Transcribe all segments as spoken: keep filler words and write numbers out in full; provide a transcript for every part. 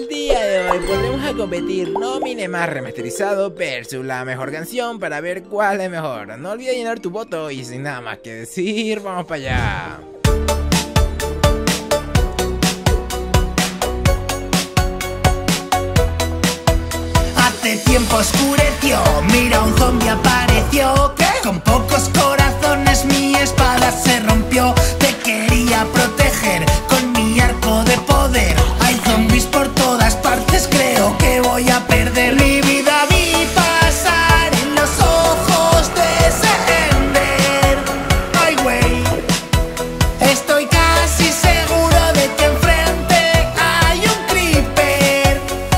El día de hoy volvemos a competir Nomine Más remasterizado versus la mejor canción para ver cuál es mejor. No olvides llenar tu voto y sin nada más que decir, vamos para allá. Hace tiempo oscureció, mira un zombie apareció. ¿Qué? Con pocos corazones mi espada se rompió. Te quería proteger con mi arco de poder. Hay zombies por todas partes, creo que voy a perder. Mi vida vi pasar en los ojos de ese Ender. Ay wey, estoy casi seguro de que enfrente hay un creeper.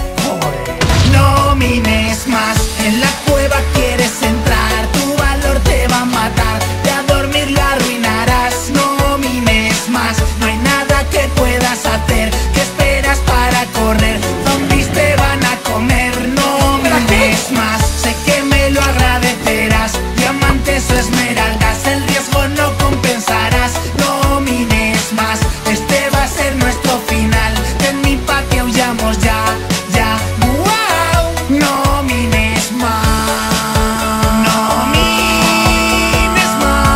No mines más, en la cueva quieres entrar, tu valor te va a matar, de a dormir la arruinarás. No mines más, no hay nada que puedas hacer, ¿qué esperas para correr? Zombies te van a comer. No mines más, sé que me lo agradecerás, diamantes o esmeraldas, el riesgo no compensarás. No mines más, este va a ser nuestro final, en mi patio huyamos ya, ya. No mines más, no mines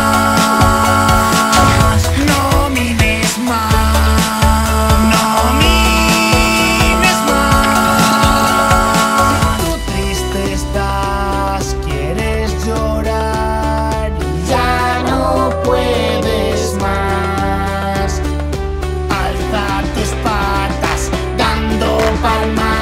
más, no mines más, no mines más. Tú triste estás, quieres llorar y ya no puedes más. Alza tus patas, dando palmas.